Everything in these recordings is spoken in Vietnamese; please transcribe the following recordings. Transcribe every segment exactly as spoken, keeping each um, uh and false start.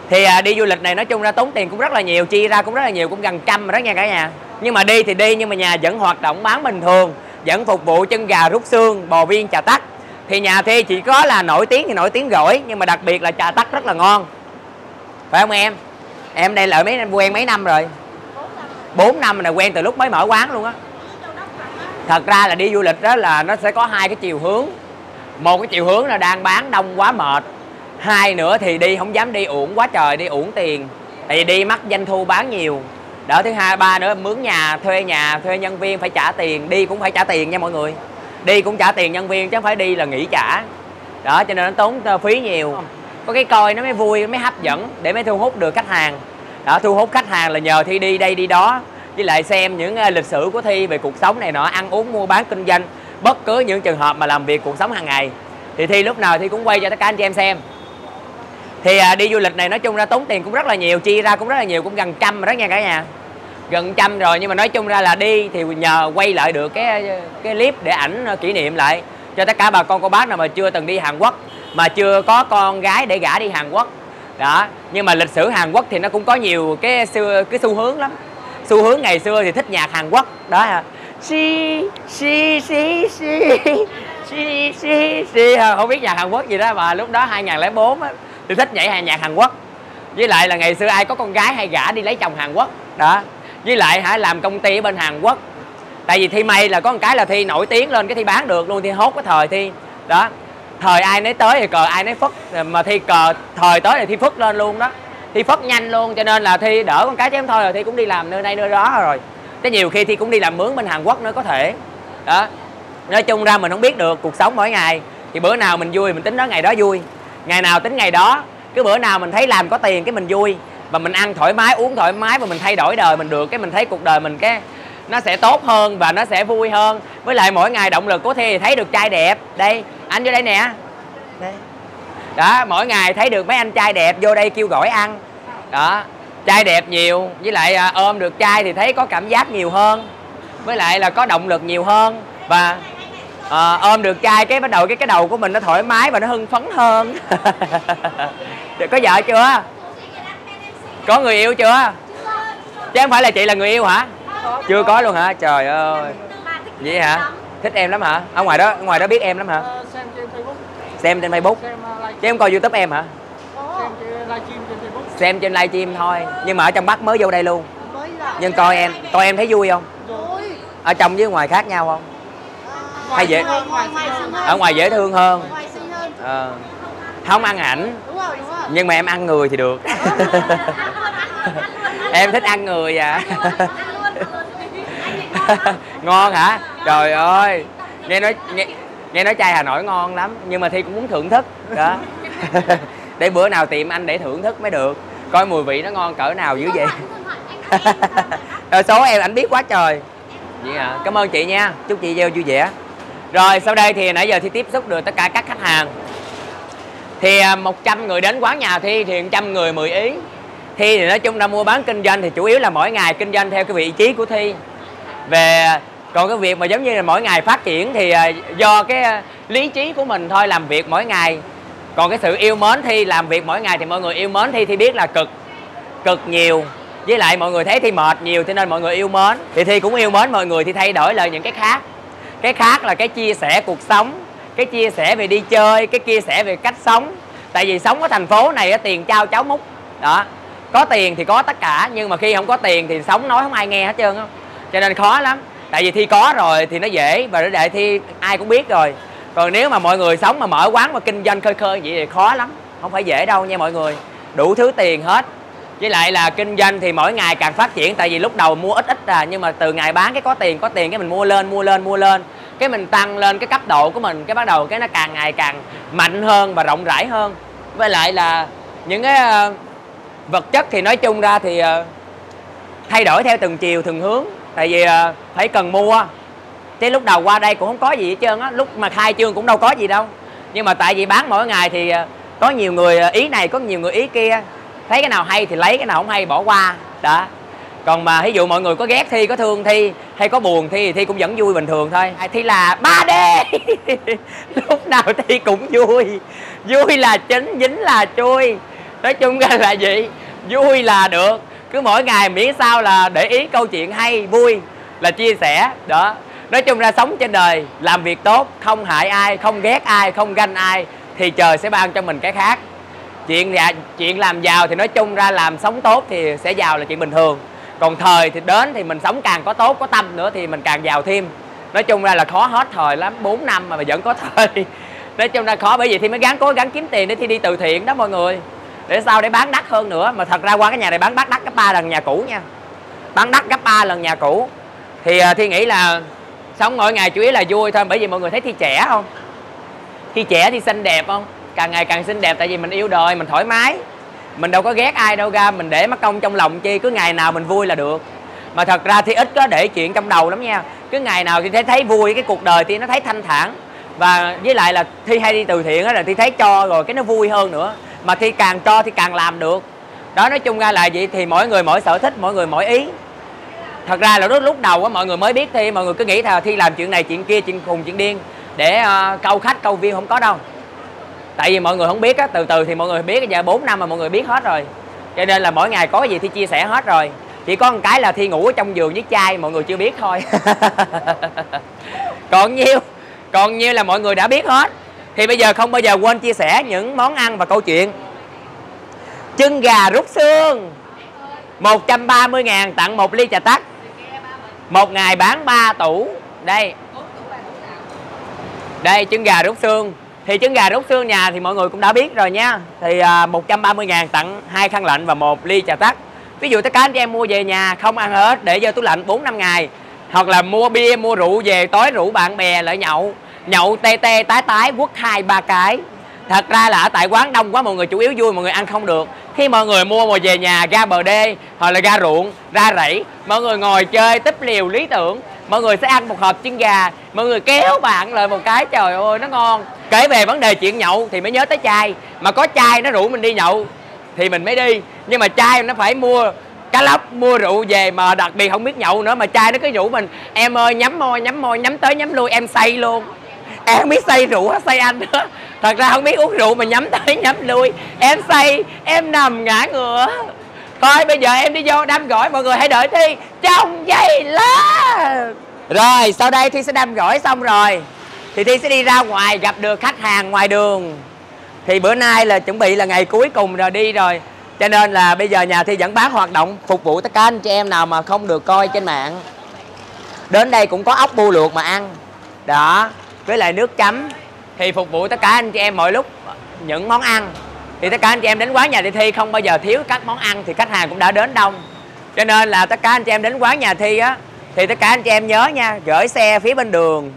Thì à, đi du lịch này nói chung ra tốn tiền cũng rất là nhiều, chia ra cũng rất là nhiều, cũng gần trăm rồi đó nha cả nhà. Nhưng mà đi thì đi, nhưng mà nhà vẫn hoạt động bán bình thường, vẫn phục vụ chân gà, rút xương, bò viên, trà tắc. Thì nhà Thi chỉ có là nổi tiếng thì nổi tiếng gỏi, nhưng mà đặc biệt là trà tắc rất là ngon, phải không em? Em đây lại mấy năm quen mấy năm rồi? bốn năm này, quen từ lúc mới mở quán luôn á. Thật ra là đi du lịch đó là nó sẽ có hai cái chiều hướng. Một cái chiều hướng là đang bán đông quá mệt, hai nữa thì đi không dám đi uổng quá trời, đi uổng tiền, tại vì đi mắc doanh thu bán nhiều đó. Thứ hai ba nữa, mướn nhà, thuê nhà, thuê nhân viên phải trả tiền, đi cũng phải trả tiền nha mọi người. Đi cũng trả tiền nhân viên chứ không phải đi là nghỉ trả đó, cho nên nó tốn phí nhiều. Có cái coi nó mới vui, mới hấp dẫn để mới thu hút được khách hàng đó. Thu hút khách hàng là nhờ Thi đi đây đi đó, với lại xem những lịch sử của Thi về cuộc sống này nọ, ăn uống mua bán kinh doanh, bất cứ những trường hợp mà làm việc cuộc sống hàng ngày thì Thi lúc nào Thi cũng quay cho tất cả anh chị em xem. Thì à, đi du lịch này nói chung ra tốn tiền cũng rất là nhiều, chia ra cũng rất là nhiều, cũng gần trăm rồi đó nha cả nhà, gần trăm rồi. Nhưng mà nói chung ra là đi thì nhờ quay lại được cái cái clip để ảnh kỷ niệm lại cho tất cả bà con cô bác nào mà chưa từng đi Hàn Quốc, mà chưa có con gái để gả đi Hàn Quốc đó. Nhưng mà lịch sử Hàn Quốc thì nó cũng có nhiều cái xu, cái xu hướng lắm. Xu hướng ngày xưa thì thích nhạc Hàn Quốc đó hả, si si si si si si si không biết nhạc Hàn Quốc gì đó, mà lúc đó hai nghìn lẻ bốn á thì thích nhảy nhạc Hàn Quốc. Với lại là ngày xưa ai có con gái hay gả đi lấy chồng Hàn Quốc đó. Với lại hả, làm công ty ở bên Hàn Quốc, tại vì Thi may là có một cái là Thi nổi tiếng lên, cái Thi bán được luôn. Thi hốt cái thời Thi đó, thời ai nấy tới thì cờ ai nấy phất, mà Thi cờ thời tới thì Thi phất lên luôn đó. Thi phất nhanh luôn, cho nên là Thi đỡ con cái chém thôi rồi Thi cũng đi làm nơi đây nơi đó rồi. Thế nhiều khi Thi cũng đi làm mướn bên Hàn Quốc nữa có thể đó. Nói chung ra mình không biết được cuộc sống mỗi ngày, thì bữa nào mình vui mình tính đó ngày đó vui, ngày nào tính ngày đó. Cứ bữa nào mình thấy làm có tiền cái mình vui, và mình ăn thoải mái, uống thoải mái, và mình thay đổi đời mình được, cái mình thấy cuộc đời mình cái nó sẽ tốt hơn và nó sẽ vui hơn. Với lại mỗi ngày động lực của Thi thì thấy được trai đẹp. Đây, anh vô đây nè. Đây. Đó, mỗi ngày thấy được mấy anh trai đẹp vô đây kêu gọi ăn. Đó, trai đẹp nhiều, với lại à, ôm được trai thì thấy có cảm giác nhiều hơn. Với lại là có động lực nhiều hơn. Và à, ôm được trai cái bắt đầu cái cái đầu của mình nó thoải mái và nó hưng phấn hơn. Có vợ chưa? Có người yêu chưa? Chứ không phải là chị là người yêu hả? Chưa có luôn hả? Trời ơi. Vậy hả? Thích em lắm hả? Ở ngoài đó, ở ngoài đó biết em lắm hả? Xem trên Facebook. Xem trên Facebook. Chứ em coi YouTube em hả? Xem trên livestream trên Facebook. Xem trên livestream thôi. Nhưng mà ở trong Bắc mới vô đây luôn. Nhưng coi em, coi em thấy vui không? Ở trong với ngoài khác nhau không? Hay dễ? Ở ngoài dễ thương hơn. À, không ăn ảnh. Nhưng mà em ăn người thì được. Em thích ăn người à. Ngon hả? Trời ơi, nghe nói nghe, nghe nói trai Hà Nội ngon lắm, nhưng mà Thi cũng muốn thưởng thức đó. Để bữa nào tiệm anh để thưởng thức mới được, coi mùi vị nó ngon cỡ nào dữ vậy. Rồi số em ảnh biết quá trời. Vậy à, cảm ơn chị nha, chúc chị gieo vui vẻ. Rồi sau đây thì nãy giờ Thi tiếp xúc được tất cả các khách hàng. Thì một trăm người đến quán nhà Thi thì một trăm người mười ý. Thi thì nói chung là mua bán kinh doanh thì chủ yếu là mỗi ngày kinh doanh theo cái vị trí của Thi. Về còn cái việc mà giống như là mỗi ngày phát triển thì do cái lý trí của mình thôi, làm việc mỗi ngày. Còn cái sự yêu mến Thi làm việc mỗi ngày thì mọi người yêu mến Thi, Thi biết là cực cực nhiều. Với lại mọi người thấy Thi mệt nhiều cho nên mọi người yêu mến. Thì Thi cũng yêu mến mọi người, thì thay đổi lại những cái khác. Cái khác là cái chia sẻ cuộc sống, cái chia sẻ về đi chơi, cái chia sẻ về cách sống. Tại vì sống ở thành phố này tiền trao cháo múc đó. Có tiền thì có tất cả, nhưng mà khi không có tiền thì sống nói không ai nghe hết trơn á. Cho nên khó lắm. Tại vì Thi có rồi thì nó dễ, và để Thi ai cũng biết rồi. Còn nếu mà mọi người sống mà mở quán mà kinh doanh khơi khơi vậy thì khó lắm, không phải dễ đâu nha mọi người. Đủ thứ tiền hết. Với lại là kinh doanh thì mỗi ngày càng phát triển. Tại vì lúc đầu mua ít ít à, nhưng mà từ ngày bán cái có tiền có tiền cái mình mua lên mua lên mua lên, cái mình tăng lên cái cấp độ của mình, cái bắt đầu cái nó càng ngày càng mạnh hơn và rộng rãi hơn. Với lại là những cái uh, vật chất thì nói chung ra thì uh, thay đổi theo từng chiều từng hướng. Tại vì uh, phải cần mua. Chứ lúc đầu qua đây cũng không có gì hết trơn á, lúc mà khai trương cũng đâu có gì đâu. Nhưng mà tại vì bán mỗi ngày thì uh, có nhiều người uh, ý này, có nhiều người ý kia. Thấy cái nào hay thì lấy, cái nào không hay bỏ qua đó. Còn mà ví dụ mọi người có ghét Thi, có thương Thi hay có buồn Thi thì Thi cũng vẫn vui bình thường thôi. Thi là ba D. Lúc nào Thi cũng vui. Vui là chính, dính là chui Nói chung ra là gì, vui là được, cứ mỗi ngày miễn sao là để ý câu chuyện hay vui là chia sẻ đó. Nói chung ra sống trên đời làm việc tốt, không hại ai, không ghét ai, không ganh ai thì trời sẽ ban cho mình cái khác. Chuyện dạ, chuyện làm giàu thì nói chung ra làm sống tốt thì sẽ giàu là chuyện bình thường. Còn thời thì đến thì mình sống càng có tốt, có tâm nữa thì mình càng giàu thêm. Nói chung ra là khó hết thời lắm, bốn năm mà vẫn có thời. Nói chung là khó, bởi vì thì mới gắng cố gắng kiếm tiền để thi đi từ thiện đó mọi người. Để sao để bán đắt hơn nữa. Mà thật ra qua cái nhà này bán đắt đắt gấp ba lần nhà cũ nha. Bán đắt gấp ba lần nhà cũ. Thì Thi nghĩ là sống mỗi ngày chủ yếu là vui thôi. Bởi vì mọi người thấy Thi trẻ không? Thi trẻ thì xinh đẹp không? Càng ngày càng xinh đẹp tại vì mình yêu đời, mình thoải mái. Mình đâu có ghét ai đâu ra, mình để mất công trong lòng chi, cứ ngày nào mình vui là được. Mà thật ra Thi ít có để chuyện trong đầu lắm nha. Cứ ngày nào Thi thấy, thấy vui, cái cuộc đời Thi nó thấy thanh thản. Và với lại là Thi hay đi từ thiện đó là Thi thấy cho rồi cái nó vui hơn nữa. Mà Thi càng cho thì càng làm được. Đó, nói chung ra là vậy, thì mỗi người mỗi sở thích, mỗi người mỗi ý. Thật ra là lúc, lúc đầu á mọi người mới biết Thi, mọi người cứ nghĩ là Thi làm chuyện này, chuyện kia, chuyện khùng, chuyện điên để uh, câu khách, câu view, không có đâu. Tại vì mọi người không biết á, từ từ thì mọi người biết, giờ bốn năm mà mọi người biết hết rồi. Cho nên là mỗi ngày có gì Thi chia sẻ hết rồi. Chỉ có một cái là Thi ngủ ở trong giường với trai, mọi người chưa biết thôi. Còn nhiêu, còn nhiêu là mọi người đã biết hết. Thì bây giờ không bao giờ quên chia sẻ những món ăn và câu chuyện. Chân gà rút xương một trăm ba mươi ngàn tặng một ly trà tắc. Một ngày bán ba tủ. Đây. Đây chân gà rút xương. Thì trứng gà rút xương nhà thì mọi người cũng đã biết rồi nha. Thì à, một trăm ba mươi ngàn tặng hai khăn lạnh và một ly trà tắc. Ví dụ tất cả anh chị em mua về nhà không ăn hết, để vô tủ lạnh bốn năm ngày. Hoặc là mua bia, mua rượu về tối rủ bạn bè lại nhậu. Nhậu tê tê tái tái quất hai ba cái. Thật ra là ở tại quán đông quá, mọi người chủ yếu vui, mọi người ăn không được. Khi mọi người mua mà về nhà ra bờ đê hoặc là ra ruộng, ra rẫy, mọi người ngồi chơi tích liều lý tưởng. Mọi người sẽ ăn một hộp trứng gà, mọi người kéo bạn lại một cái, trời ơi nó ngon. Kể về vấn đề chuyện nhậu thì mới nhớ tới chai. Mà có chai nó rủ mình đi nhậu thì mình mới đi. Nhưng mà chai nó phải mua cá lóc, mua rượu về, mà đặc biệt không biết nhậu nữa. Mà chai nó cứ rủ mình, em ơi nhắm môi, nhắm môi, nhắm tới nhắm lui, em say luôn. Em không biết say rượu hay say anh nữa. Thật ra không biết uống rượu mà nhắm tới nhắm lui. Em say, em nằm ngã ngửa. Thôi bây giờ em đi vô đâm gỏi, mọi người hãy đợi Thi trong giây lá. Rồi sau đây Thi sẽ đâm gỏi xong rồi thì Thi sẽ đi ra ngoài gặp được khách hàng ngoài đường. Thì bữa nay là chuẩn bị là ngày cuối cùng rồi đi rồi. Cho nên là bây giờ nhà Thi vẫn bán hoạt động phục vụ tất cả anh chị em nào mà không được coi trên mạng. Đến đây cũng có ốc bu luộc mà ăn. Đó, với lại nước chấm. Thì phục vụ tất cả anh chị em mọi lúc những món ăn. Thì tất cả anh chị em đến quán nhà Thi Thi không bao giờ thiếu các món ăn, thì khách hàng cũng đã đến đông. Cho nên là tất cả anh chị em đến quán nhà Thi á, thì tất cả anh chị em nhớ nha, gửi xe phía bên đường.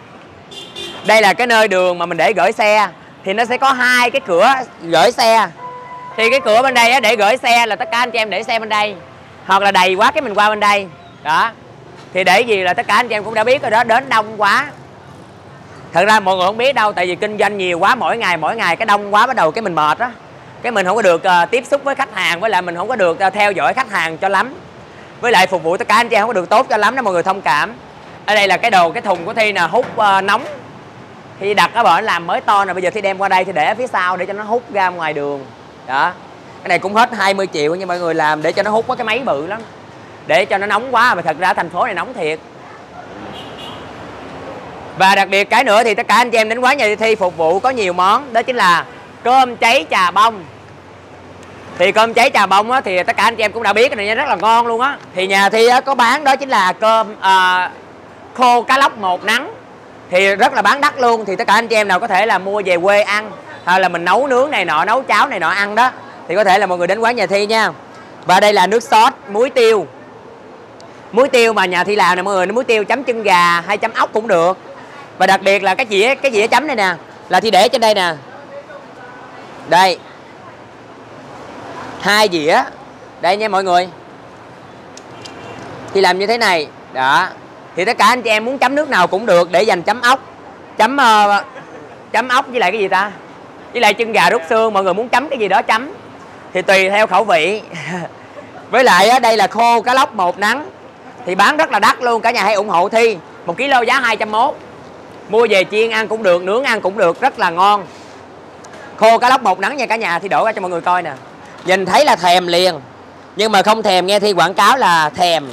Đây là cái nơi đường mà mình để gửi xe. Thì nó sẽ có hai cái cửa gửi xe. Thì cái cửa bên đây á, để gửi xe là tất cả anh chị em để xe bên đây. Hoặc là đầy quá cái mình qua bên đây. Đó. Thì để gì là tất cả anh chị em cũng đã biết rồi đó, đến đông quá. Thật ra mọi người không biết đâu, tại vì kinh doanh nhiều quá, mỗi ngày mỗi ngày cái đông quá bắt đầu cái mình mệt á. Cái mình không có được uh, tiếp xúc với khách hàng, với lại mình không có được uh, theo dõi khách hàng cho lắm. Với lại phục vụ tất cả anh chị em không có được tốt cho lắm đó, mọi người thông cảm. Ở đây là cái đồ, cái thùng của Thi nè, hút uh, nóng. Thi đặt ở bển làm mới to nè, bây giờ Thi đem qua đây thì để ở phía sau để cho nó hút ra ngoài đường. Đó. Cái này cũng hết hai mươi triệu nhưng mọi người làm để cho nó hút, có cái máy bự lắm. Để cho nó nóng quá, mà thật ra thành phố này nóng thiệt. Và đặc biệt cái nữa thì tất cả anh chị em đến quán nhà Thi phục vụ có nhiều món. Đó chính là cơm cháy chà bông. Thì cơm cháy chà bông á, thì tất cả anh chị em cũng đã biết cái này rất là ngon luôn á. Thì nhà Thi á, có bán đó chính là cơm à, khô cá lóc một nắng. Thì rất là bán đắt luôn. Thì tất cả anh chị em nào có thể là mua về quê ăn, hay là mình nấu nướng này nọ, nấu cháo này nọ ăn đó, thì có thể là mọi người đến quán nhà Thi nha. Và đây là nước sốt muối tiêu. Muối tiêu mà nhà Thi làm nè mọi người, muối tiêu chấm chân gà hay chấm ốc cũng được. Và đặc biệt là cái dĩa cái dĩa chấm này nè là Thi để trên đây nè. Đây. Hai dĩa. Đây nha mọi người. Thi làm như thế này. Đó. Thì tất cả anh chị em muốn chấm nước nào cũng được, để dành chấm ốc. Chấm uh, chấm ốc với lại cái gì ta? Với lại chân gà rút xương, mọi người muốn chấm cái gì đó chấm. Thì tùy theo khẩu vị. Với lại đây là khô cá lóc một nắng. Thì bán rất là đắt luôn, cả nhà hãy ủng hộ Thi. Một ký lô giá hai trăm mốt. Mua về chiên ăn cũng được, nướng ăn cũng được, rất là ngon. Khô cá lóc một nắng nha cả nhà, thì đổ ra cho mọi người coi nè. Nhìn thấy là thèm liền. Nhưng mà không thèm nghe Thi quảng cáo là thèm.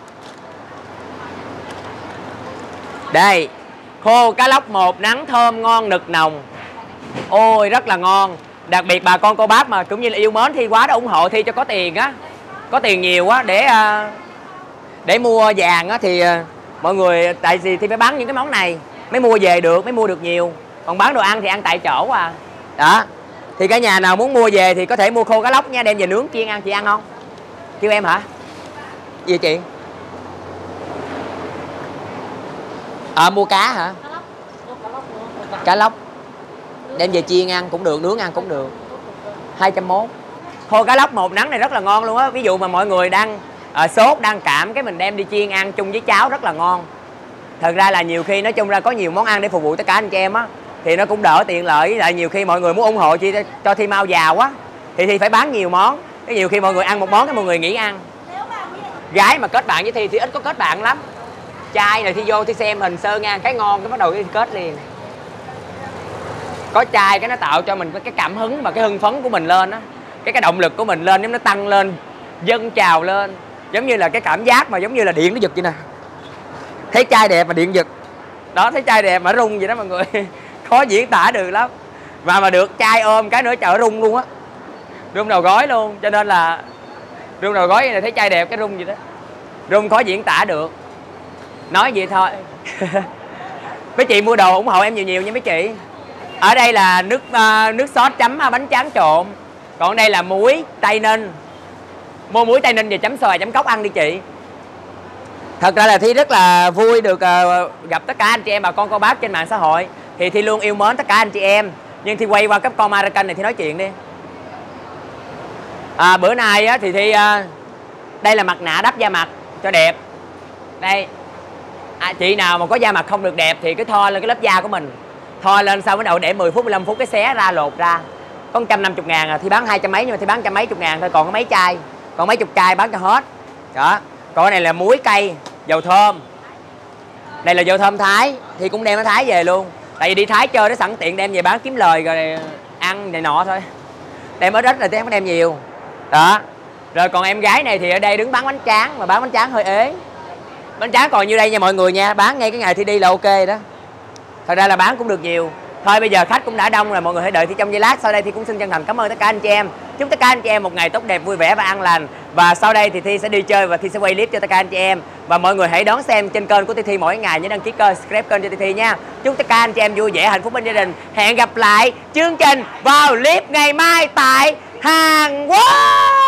Đây, khô cá lóc một nắng thơm ngon nực nồng. Ôi rất là ngon. Đặc biệt bà con cô bác mà cũng như là yêu mến Thi quá đó, ủng hộ Thi cho có tiền á, có tiền nhiều quá để để mua vàng á thì mọi người, tại vì Thi phải bán những cái món này mới mua về được, mới mua được nhiều. Còn bán đồ ăn thì ăn tại chỗ à. Đó. Thì cả nhà nào muốn mua về thì có thể mua khô cá lóc nha, đem về nướng chiên ăn. Chị ăn không? Kêu em hả? Gì chị? À, mua cá hả? Cá lóc. Đem về chiên ăn cũng được, nướng ăn cũng được. hai trăm mốt. Khô cá lóc một nắng này rất là ngon luôn á. Ví dụ mà mọi người đang à, sốt, đang cảm, cái mình đem đi chiên ăn chung với cháo rất là ngon. Thật ra là nhiều khi nói chung ra có nhiều món ăn để phục vụ tất cả anh chị em á, thì nó cũng đỡ tiện lợi. Lại nhiều khi mọi người muốn ủng hộ chi cho Thi mau giàu quá thì Thi phải bán nhiều món. Cái nhiều khi mọi người ăn một món cái mọi người nghỉ ăn. Gái mà kết bạn với Thi thì ít có kết bạn lắm. Trai này Thi vô Thi xem hình sơ ngang cái ngon cái bắt đầu Thi kết liền. Có trai cái nó tạo cho mình cái cảm hứng và cái hưng phấn của mình lên á, cái cái động lực của mình lên, nó tăng lên, dâng trào lên, giống như là cái cảm giác mà giống như là điện nó giật vậy nè. Thấy trai đẹp mà điện giật đó, thấy trai đẹp mà rung vậy đó mọi người. Khó diễn tả được lắm. Và mà được trai ôm cái nữa chợ rung luôn á, rung đầu gối luôn. Cho nên là rung đầu gối này thấy trai đẹp cái rung vậy đó, rung khó diễn tả được. Nói vậy thôi. Mấy chị mua đồ ủng hộ em nhiều nhiều nha mấy chị. Ở đây là nước uh, nước sốt chấm bánh tráng trộn. Còn đây là muối Tây Ninh. Mua muối Tây Ninh về chấm xoài chấm cốc ăn đi chị. Thật ra là Thi rất là vui được uh, gặp tất cả anh chị em bà con cô bác trên mạng xã hội. Thì Thi luôn yêu mến tất cả anh chị em. Nhưng Thi quay qua cái con American này Thi nói chuyện đi. À, bữa nay á, thì Thi uh, đây là mặt nạ đắp da mặt cho đẹp. Đây à, chị nào mà có da mặt không được đẹp thì cứ thoa lên cái lớp da của mình. Thoa lên sau bắt đầu để mười phút mười lăm phút cái xé ra lột ra. Có một trăm năm mươi ngàn à, Thi bán hai trăm mấy nhưng mà Thi bán trăm mấy chục ngàn thôi. Còn có mấy chai, còn mấy chục chai bán cho hết. Đó. Còn cái này là muối cây, dầu thơm. Đây là dầu thơm Thái, Thi cũng đem nó Thái về luôn. Tại vì đi Thái chơi nó sẵn tiện đem về bán kiếm lời rồi ăn này nọ thôi. Đem ít ít là Thi không đem nhiều. Đó. Rồi còn em gái này thì ở đây đứng bán bánh tráng, mà bán bánh tráng hơi ế. Bánh tráng còn như đây nha mọi người nha, bán ngay cái ngày Thi đi là ok đó. Thật ra là bán cũng được nhiều. Thôi bây giờ khách cũng đã đông rồi, mọi người hãy đợi Thi trong giây lát. Sau đây thì cũng xin chân thành cảm ơn tất cả anh chị em. Chúc tất cả anh chị em một ngày tốt đẹp, vui vẻ và an lành. Và sau đây thì Thi sẽ đi chơi và Thi sẽ quay clip cho tất cả anh chị em. Và mọi người hãy đón xem trên kênh của Thi Thi mỗi ngày, nhớ đăng ký kênh, subscribe kênh cho Thi Thi nha. Chúc tất cả anh chị em vui vẻ, hạnh phúc bên gia đình. Hẹn gặp lại chương trình vào clip ngày mai tại Hàn Quốc.